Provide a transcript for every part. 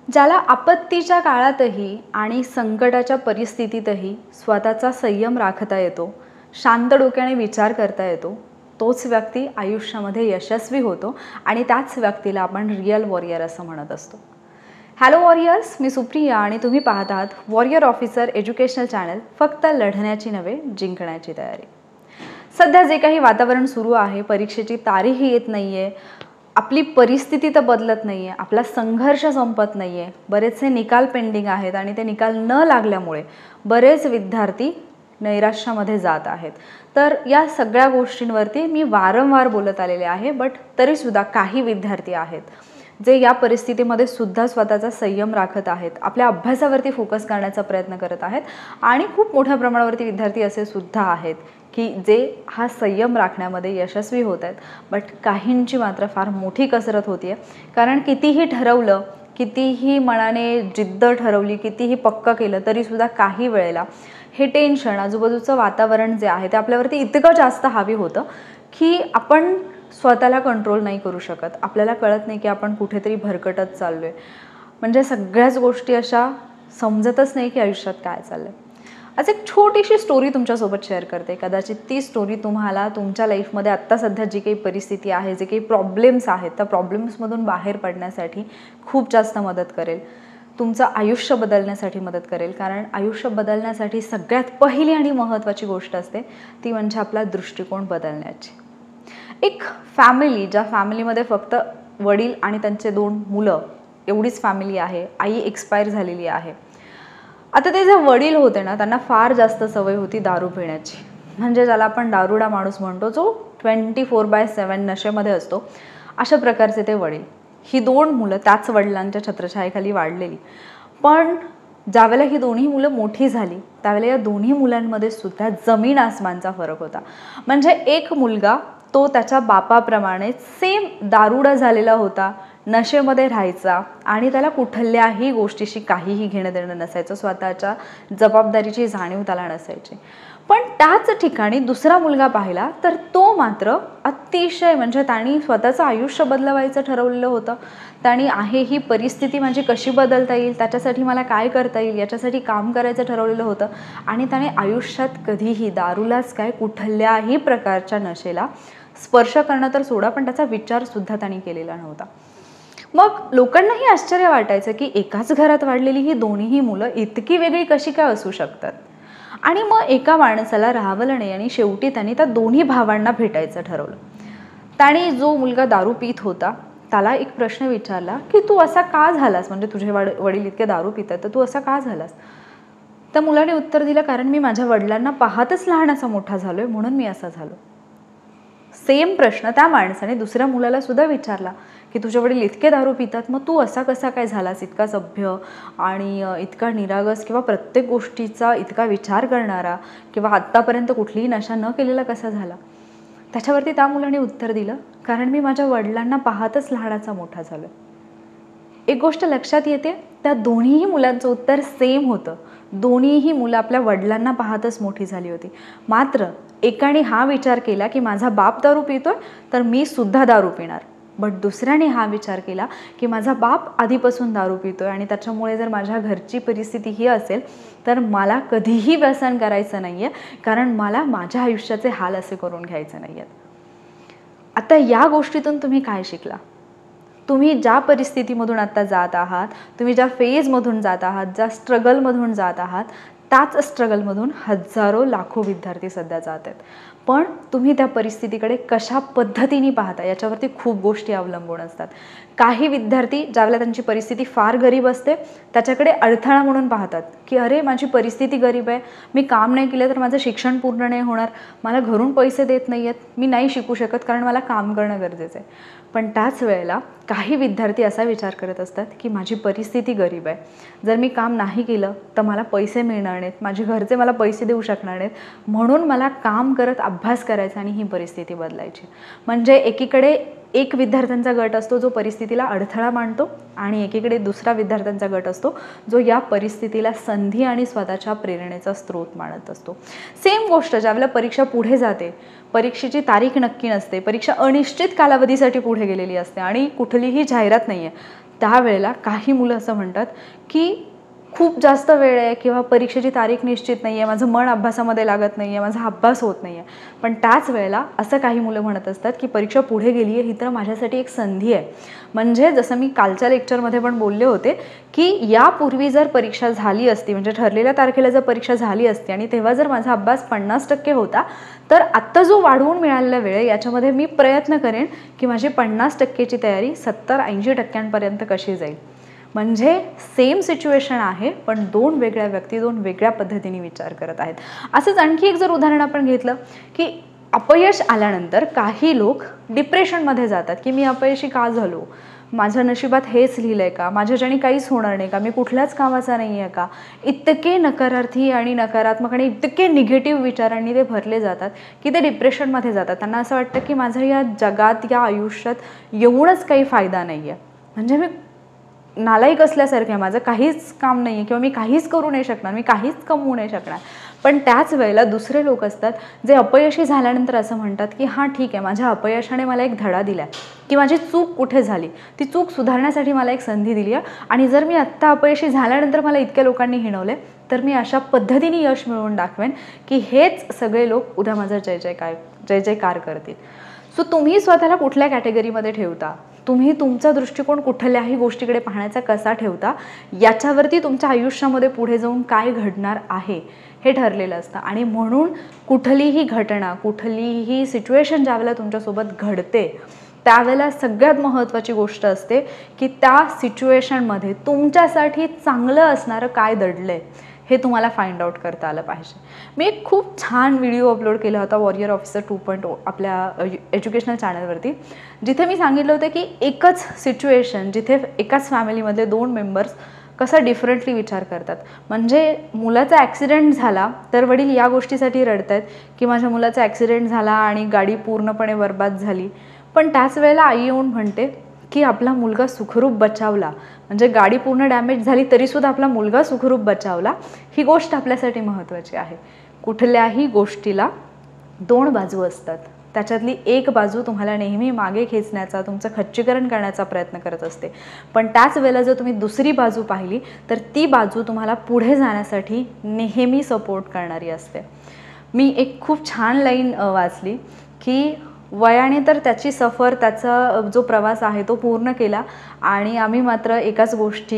ज्याला आपत्तीच्या काळातही आणि संकटाच्या परिस्थितीतही स्वतःचा संयम राखता येतो, शांत डोक्याने विचार करता येतो, तोच व्यक्ती आयुष्यामध्ये यशस्वी होतो आणि त्याच व्यक्तीला आपण रिअल वॉरियर असं म्हणत असतो. हॅलो वॉरियर्स, मी सुप्रिया आणि तुम्ही पाहत आहात वॉरियर ऑफिसर एज्युकेशनल चॅनल. फक्त लढण्याची नव्हे, जिंकण्याची तयारी. सध्या जे काही वातावरण सुरू आहे, परीक्षेची तारीख येत नाही आहे, आपली परिस्थिती तर बदलत नाही आहे, आपला संघर्ष संपत नाही आहे, बरेचसे निकाल पेंडिंग आहेत आणि ते निकाल न लागल्यामुळे बरेच विद्यार्थी नैराश्यामध्ये जात आहेत. तर या सगळ्या गोष्टींवरती मी वारंवार बोलत आलेले आहे, बट तरीसुद्धा काही विद्यार्थी आहेत जे या परिस्थितीमध्ये सुद्धा स्वतःचा संयम राखत आहेत, आपल्या अभ्यासावरती फोकस करण्याचा प्रयत्न करत आहेत आणि खूप मोठ्या प्रमाणावरती विद्यार्थी असे सुद्धा आहेत की जे हा संयम राखण्यामध्ये यशस्वी होत आहेत. बट काहींची मात्र फार मोठी कसरत होती आहे, कारण कितीही ठरवलं, कितीही मनाने जिद्द ठरवली, कितीही पक्क केलं तरीसुद्धा काही वेळेला हे टेन्शन, आजूबाजूचं वातावरण जे आहे ते आपल्यावरती इतकं जास्त हावी होतं की आपण स्वतःला कंट्रोल नाही करू शकत. आपल्याला कळत नाही की आपण कुठेतरी भरकटत चाललो आहे. म्हणजे सगळ्याच गोष्टी अशा समजतच नाही की आयुष्यात काय चाललं आहे. आज एक छोटीशी स्टोरी तुमच्यासोबत शेअर करते. कदाचित ती स्टोरी तुम्हाला तुमच्या लाईफमध्ये आत्ता सध्या जी काही परिस्थिती आहे, जे काही प्रॉब्लेम्स आहेत, त्या प्रॉब्लेम्समधून बाहेर पडण्यासाठी खूप जास्त मदत करेल, तुमचं आयुष्य बदलण्यासाठी मदत करेल. कारण आयुष्य बदलण्यासाठी सगळ्यात पहिली आणि महत्त्वाची गोष्ट असते ती म्हणजे आपला दृष्टिकोन बदलण्याची. एक फॅमिली, ज्या फॅमिलीमध्ये फक्त वडील आणि त्यांचे 2 मुलं एवढीच फॅमिली आहे, आई एक्सपायर झालेली आहे. आता ते जे वडील होते ना, त्यांना फार जास्त सवय होती दारू पिण्याची. म्हणजे ज्याला आपण दारुडा माणूस म्हणतो, जो 24/7 नशेमध्ये असतो, अशा प्रकारचे ते वडील. ही 2 मुलं त्याच वडिलांच्या छत्रछायेखाली वाढलेली. पण ज्यावेळेला ही दोन्ही मुलं मोठी झाली त्यावेळेला या दोन्ही मुलांमध्ये सुद्धा जमीन आसमानचा फरक होता. म्हणजे एक मुलगा तो त्याच्या बापाप्रमाणे सेम दारुडा झालेला होता, नशेमध्ये राहायचा आणि त्याला कुठल्याही गोष्टीशी काहीही घेणं देणं नसायचं, स्वतःच्या जबाबदारीची जाणीव त्याला नसायची. पण त्याच ठिकाणी दुसरा मुलगा पाहिला तर तो मात्र अतिशय, म्हणजे त्याने स्वतःचं आयुष्य बदलवायचं ठरवलेलं होतं. त्याने आहे ही परिस्थिती माझी कशी बदलता येईल, त्याच्यासाठी मला काय करता येईल याच्यासाठी काम करायचं ठरवलेलं होतं. आणि त्याने आयुष्यात कधीही दारूलाच काय, कुठल्याही प्रकारच्या नशेला स्पर्श करणं तर सोडा, पण त्याचा विचारसुद्धा त्याने केलेला नव्हता. मग लोकांनाही आश्चर्य वाटायचं की एकाच घरात वाढलेली ही दोन्हीही मुलं इतकी वेगळी कशी काय असू शकतात. आणि मग एका माणसाला राहावलं नाही आणि शेवटी त्यांनी त्या दोन्ही भावांना भेटायचं ठरवलं. त्याने जो मुलगा दारू पित होता त्याला एक प्रश्न विचारला की तू असा का झालास, म्हणजे तुझे वडील इतके दारू पितात तर तू असा का झालास. त्या मुलाने उत्तर दिलं, कारण मी माझ्या वडिलांना पाहतच लहानाचा मोठा झालोय म्हणून मी असा झालो. सेम प्रश्न त्या माणसाने दुसऱ्या मुलाला सुद्धा विचारला की तुझे वडील इतके दारू पितात, मग तू असा कसा काय झालास, इतका सभ्य आणि इतका निरागस किंवा प्रत्येक गोष्टीचा इतका विचार करणारा किंवा आत्तापर्यंत कुठलीही नशा न केलेला कसा झाला. त्याच्यावरती त्या मुलाने उत्तर दिलं, कारण मी माझ्या वडिलांना पाहतच लहानाचा मोठा झालो. एक गोष्ट लक्षात येते, त्या दोन्हीही मुलांचं उत्तर सेम होतं. दोन्हीही मुलं आपल्या वडिलांना पाहतच मोठी झाली होती. मात्र एकाने हा विचार केला की माझा बाप दारू पितोय तर मी सुद्धा दारू पिणार. बट दुसऱ्याने हा विचार केला की माझा बाप आधीपासून दारू पितोय आणि त्याच्यामुळे जर माझ्या घरची परिस्थिती ही असेल तर मला कधीही व्यसन करायचं नाही आहे, कारण मला माझ्या आयुष्याचे हाल असे करून घ्यायचे नाही आहेत. आता या गोष्टीतून तुम्ही काय शिकला? तुम्ही ज्या परिस्थितीमधून आता जात आहात, तुम्ही ज्या फेजमधून जात आहात, ज्या स्ट्रगलमधून जात आहात, त्याच स्ट्रगलमधून हजारो लाखो विद्यार्थी सध्या जात आहेत. पण तुम्ही त्या परिस्थितीकडे कशा पद्धतीने पाहता याच्यावरती खूप गोष्टी अवलंबून असतात. काही विद्यार्थी ज्यावेळेला त्यांची परिस्थिती फार गरीब असते त्याच्याकडे अडथळा म्हणून पाहतात की अरे माझी परिस्थिती गरीब आहे, मी काम नाही केलं तर माझं शिक्षण पूर्ण नाही होणार, मला घरून पैसे देत नाही आहेत, मी नाही शिकू शकत कारण मला काम करणं गरजेचं आहे. पण त्याच वेळेला काही विद्यार्थी असा विचार करत असतात की माझी परिस्थिती गरीब आहे, जर मी काम नाही केलं तर मला पैसे मिळणार नाहीत, माझे घरचे मला पैसे देऊ शकणार नाहीत, म्हणून मला काम करत अभ्यास करायचा आणि ही परिस्थिती बदलायची. म्हणजे एकीकडे एक विद्यार्थ्यांचा गट असतो जो परिस्थितीला अडथळा मानतो आणि एकीकडे दुसरा विद्यार्थ्यांचा गट असतो जो या परिस्थितीला संधी आणि स्वतःच्या प्रेरणेचा स्रोत मानत असतो. सेम गोष्ट ज्यावेळेला परीक्षा पुढे जाते, परीक्षेची तारीख नक्की नसते, परीक्षा अनिश्चित कालावधीसाठी पुढे गेलेली असते आणि कुठलीही जाहिरात नाही आहे, त्यावेळेला काही मुलं असं म्हणतात की खूप जास्त वेळ आहे किंवा परीक्षेची तारीख निश्चित नाही आहे, माझं मन अभ्यासामध्ये लागत नाही आहे, माझा अभ्यास होत नाही आहे. पण त्याच वेळेला असं काही मुलं म्हणत असतात की परीक्षा पुढे गेली आहे, ही तर माझ्यासाठी एक संधी आहे. म्हणजे जसं मी कालच्या लेक्चरमध्ये पण बोलले होते की यापूर्वी जर परीक्षा झाली असती, म्हणजे ठरलेल्या तारखेला जर परीक्षा झाली असती आणि तेव्हा जर माझा अभ्यास 50% होता, तर आत्ता जो वाढवून मिळालेला वेळ आहे याच्यामध्ये मी प्रयत्न करेन की माझी 50%ची तयारी 70-80% कशी जाईल. म्हणजे सेम सिच्युएशन आहे, पण दोन वेगळ्या व्यक्ती दोन वेगळ्या पद्धतीने विचार करत आहेत. असंच आणखी एक जर उदाहरण आपण घेतलं की अपयश आल्यानंतर काही लोक डिप्रेशनमध्ये जातात की मी अपयशी का झालो, माझ्या नशिबात हेच लिहिलं आहे का, माझ्याच्याने काहीच होणार नाही का, मी कुठल्याच कामाचा नाही आहे का. इतके नकारार्थी आणि नकारात्मक आणि इतके निगेटिव्ह विचारांनी ते भरले जातात की ते डिप्रेशनमध्ये जातात. त्यांना असं वाटतं की माझं या जगात या आयुष्यात येऊनच काही फायदा नाही आहे, म्हणजे मी नालायक असल्यासारखं आहे, माझं काहीच काम नाही आहे किंवा मी काहीच करू नाही शकणार, मी काहीच कमवू नाही शकणार. पण त्याच वेळेला दुसरे लोक असतात जे अपयशी झाल्यानंतर असं म्हणतात की हां ठीक आहे, माझ्या अपयशाने मला एक धडा दिला आहे की माझी चूक कुठे झाली, ती चूक सुधारण्यासाठी मला एक संधी दिली आहे आणि जर मी आत्ता अपयशी झाल्यानंतर मला इतक्या लोकांनी हिणवले तर मी अशा पद्धतीने यश मिळवून दाखवेन की हेच सगळे लोक उद्या माझा जय जयकार करतील. सो तुम्ही स्वतःला कुठल्या कॅटेगरीमध्ये ठेवता, तुम्ही तुमचा दृष्टिकोन कुठल्याही गोष्टीकडे पाहण्याचा कसा ठेवता, याच्यावरती तुमच्या आयुष्यामध्ये पुढे जाऊन काय घडणार आहे हे ठरलेलं असतं. आणि म्हणून कुठलीही घटना, कुठलीही सिच्युएशन ज्यावेळेला तुमच्यासोबत घडते त्यावेळेला सगळ्यात महत्त्वाची गोष्ट असते की त्या सिच्युएशनमध्ये तुमच्यासाठी चांगलं असणारं काय दडलं आहे हे तुम्हाला फाइंड आउट करता आलं पाहिजे. मी एक खूप छान व्हिडिओ अपलोड केला होता वॉरियर ऑफिसर 2.0 आपल्या एज्युकेशनल चॅनलवरती, जिथे मी सांगितलं होतं की एकच सिच्युएशन जिथे एकाच फॅमिलीमधले 2 मेंबर्स कसा डिफरंटली विचार करतात. म्हणजे मुलाचा ॲक्सिडेंट झाला तर वडील या गोष्टीसाठी रडत आहेत की माझ्या मुलाचा ॲक्सिडेंट झाला आणि गाडी पूर्णपणे बर्बाद झाली, पण त्याच वेळेला आई येऊन म्हणते की आपला मुलगा सुखरूप बचावला, म्हणजे गाडी पूर्ण डॅमेज झाली तरीसुद्धा आपला मुलगा सुखरूप बचावला. ही गोष्ट आपल्यासाठी महत्त्वाची आहे. कुठल्याही गोष्टीला 2 बाजू असतात, त्याच्यातली एक बाजू तुम्हाला नेहमी मागे खेचण्याचा, तुमचं खच्चीकरण करण्याचा प्रयत्न करत असते, पण त्याच वेळेला जर तुम्ही दुसरी बाजू पाहिली तर ती बाजू तुम्हाला पुढे जाण्यासाठी नेहमी सपोर्ट करणारी असते. मी एक खूप छान लाईन वाचली की वयाने तर त्याची सफर, त्याचा जो प्रवास आहे तो पूर्ण केला आणि आम्ही मात्र एकाच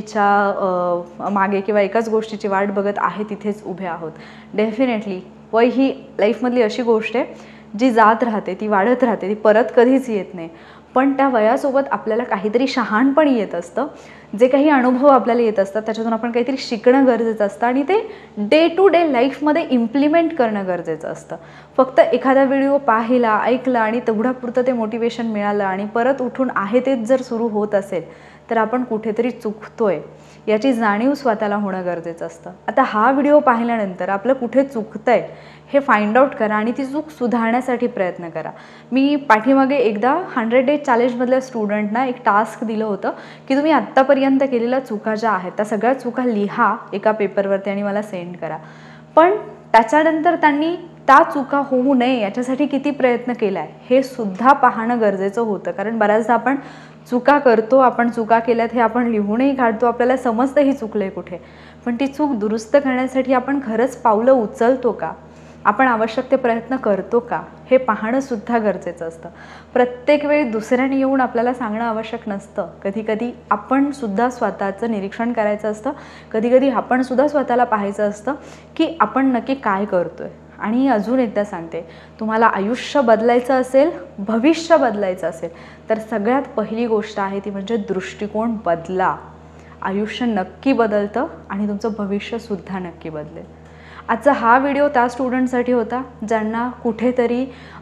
गोष्टीच्या मागे किंवा एकाच गोष्टीची वाट बघत आहे तिथेच उभे आहोत. डेफिनेटली वय ही लाईफमधली अशी गोष्ट आहे जी जात राहते, ती वाढत राहते, ती परत कधीच येत नाही. पण त्या वयासोबत आपल्याला काहीतरी शहाणपण येत असतं, जे काही अनुभव आपल्याला येत असतात त्याच्यातून आपण काहीतरी शिकणं गरजेचं असतं आणि ते डे टू डे लाईफमध्ये इम्प्लिमेंट करणं गरजेचं असतं. फक्त एखादा व्हिडिओ पाहिला, ऐकला आणि तेवढ्यापुरतं ते मोटिवेशन मिळालं आणि परत उठून आहे तेच जर सुरू होत असेल तर आपण कुठेतरी चुकतोय याची जाणीव स्वतःला होणं गरजेचं असतं. आता हा व्हिडिओ पाहिल्यानंतर आपलं कुठे चुकतंय हे फाइंड आउट करा आणि ती चूक सुधारण्यासाठी प्रयत्न करा. मी पाठीमागे एकदा 100 डेज चॅलेंजमधल्या स्टुडंटना एक टास्क दिलं होतं की तुम्ही आत्तापर्यंत केलेल्या चुका ज्या आहेत त्या सगळ्या चुका लिहा एका पेपरवरती आणि मला सेंड करा. पण त्याच्यानंतर त्यांनी त्या चुका होऊ नये याच्यासाठी किती प्रयत्न केला आहे हे सुद्धा पाहणं गरजेचं होतं. कारण बऱ्याचदा आपण चुका करतो, आपण चुका केल्यात हे आपण लिहूनही काढतो, आपल्याला समजतं ही चुकलं आहे कुठे, पण ती चूक दुरुस्त करण्यासाठी आपण खरंच पावलं उचलतो का, आपण आवश्यक ते प्रयत्न करतो का हे पाहणंसुद्धा गरजेचं असतं. प्रत्येक वेळी दुसऱ्याने येऊन आपल्याला सांगणं आवश्यक नसतं. कधीकधी आपणसुद्धा स्वतःचं निरीक्षण करायचं असतं, कधीकधी आपणसुद्धा स्वतःला पाहायचं असतं की आपण नक्की काय करतो आहे. आणि अजून एकदा सांगते, तुम्हाला आयुष्य बदलायचं असेल, भविष्य बदलायचं असेल तर सगळ्यात पहिली गोष्ट आहे ती म्हणजे दृष्टिकोन बदला. आयुष्य नक्की बदलतं आणि तुमचं भविष्यसुद्धा नक्की बदलेल. आजचा हा व्हिडिओ त्या स्टुडंटसाठी होता ज्यांना कुठेतरी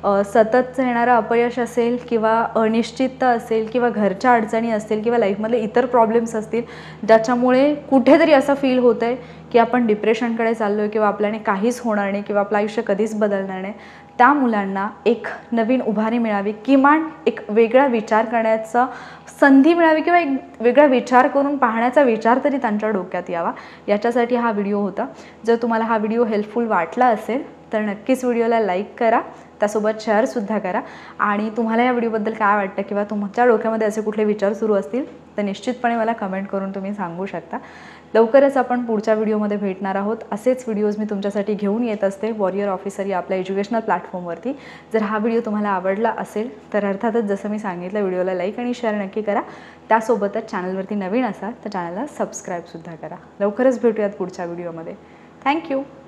सततचं येणारं अपयश असेल किंवा अनिश्चितता असेल किंवा घरच्या अडचणी असतील किंवा लाईफमधले इतर प्रॉब्लेम्स असतील ज्याच्यामुळे कुठेतरी असं फील होतं आहे की आपण डिप्रेशनकडे चाललो आहे किंवा आपल्याने काहीच होणार नाही किंवा आपलं आयुष्य कधीच बदलणार नाही. त्या मुलांना एक नवीन उभारी मिळावी, किमान एक वेगळा विचार करण्याचा संधी मिळावी किंवा एक वेगळा विचार करून पाहण्याचा विचार तरी त्यांच्या डोक्यात यावा, याच्यासाठी हा व्हिडिओ होता. जर तुम्हाला हा व्हिडिओ हेल्पफुल वाटला असेल तर नक्कीच व्हिडिओला लाईक करा, त्यासोबत शेअरसुद्धा करा. आणि तुम्हाला या व्हिडिओबद्दल काय वाटतं किंवा तुमच्या डोक्यामध्ये असे कुठले विचार सुरू असतील तर निश्चितपणे मला कमेंट करून तुम्ही सांगू शकता. लवकरच आपण पुढच्या व्हिडिओमध्ये भेटणार आहोत. असेच व्हिडिओज मी तुमच्यासाठी घेऊन येत असते वॉरियर ऑफिसर या आपल्या एज्युकेशनल प्लॅटफॉर्मवरती. जर हा व्हिडिओ तुम्हाला आवडला असेल तर अर्थातच जसं मी सांगितलं व्हिडिओला लाईक आणि शेअर नक्की करा. त्यासोबतच चॅनलवरती नवीन असाल तर चॅनलला सबस्क्राईबसुद्धा करा. लवकरच भेटूयात पुढच्या व्हिडिओमध्ये. थँक्यू.